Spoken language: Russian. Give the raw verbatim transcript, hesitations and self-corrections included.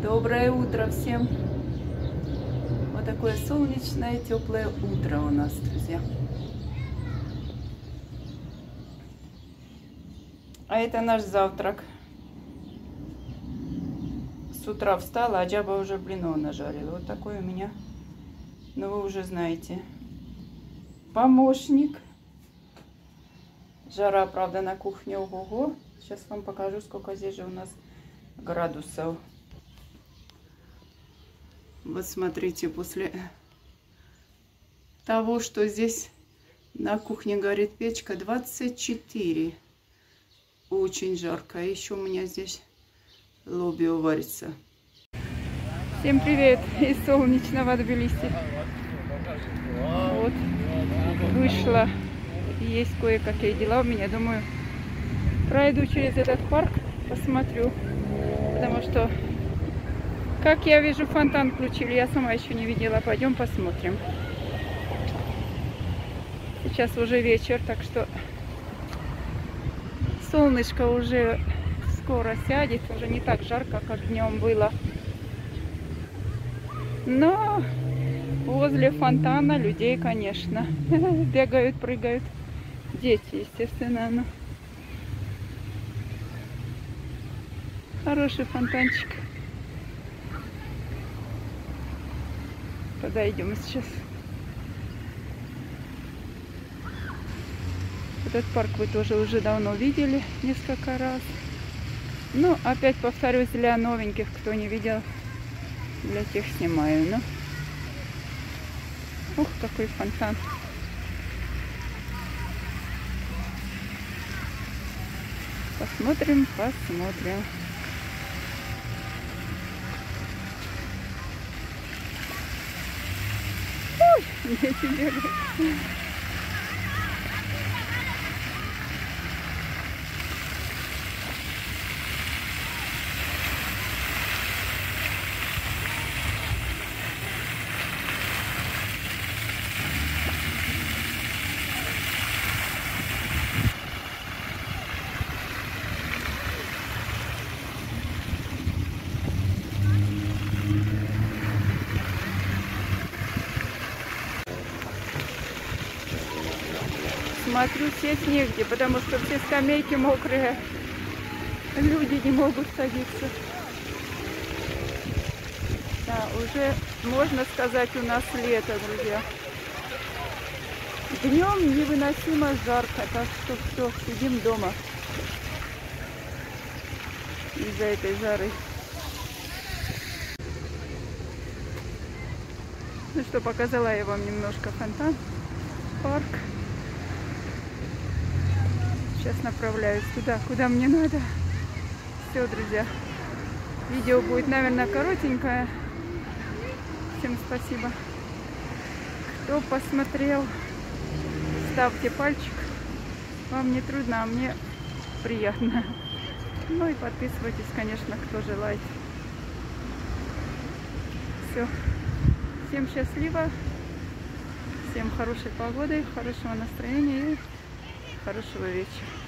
Доброе утро всем! Вот такое солнечное, теплое утро у нас, друзья. А это наш завтрак. С утра встала, а Джаба уже блинов нажарила. Вот такой у меня, ну вы уже знаете, помощник. Жара, правда, на кухне ого-го. Сейчас вам покажу, сколько здесь же у нас градусов. Вот смотрите, после того, что здесь на кухне горит печка, двадцать четыре. Очень жарко. А еще у меня здесь лобио варится. Всем привет из солнечного Тбилиси. Вот, вышла. Есть кое-какие дела у меня. Думаю, пройду через этот парк, посмотрю. Потому что, как я вижу, фонтан включили. Я сама еще не видела. Пойдем посмотрим. Сейчас уже вечер, так что солнышко уже скоро сядет. Уже не так жарко, как днем было. Но возле фонтана людей, конечно, бегают, прыгают. Дети, естественно. Ну. Хороший фонтанчик. Подойдем сейчас. Этот парк вы тоже уже давно видели несколько раз. Ну, опять повторюсь, для новеньких, кто не видел, для тех снимаю. Ну. Ух, какой фонтан. Посмотрим, посмотрим. Ой, дети бегают. Смотрю, сесть негде, потому что все скамейки мокрые. Люди не могут садиться. Да, уже, можно сказать, у нас лето, друзья. Днем невыносимо жарко, так что все, сидим дома из-за этой жары. Ну что, показала я вам немножко фонтан, парк. Сейчас направляюсь туда, куда мне надо. Все, друзья. Видео будет, наверное, коротенькое. Всем спасибо, кто посмотрел. Ставьте пальчик. Вам не трудно, а мне приятно. Ну и подписывайтесь, конечно, кто желает. Все. Всем счастливо. Всем хорошей погоды, хорошего настроения и хорошего вечера.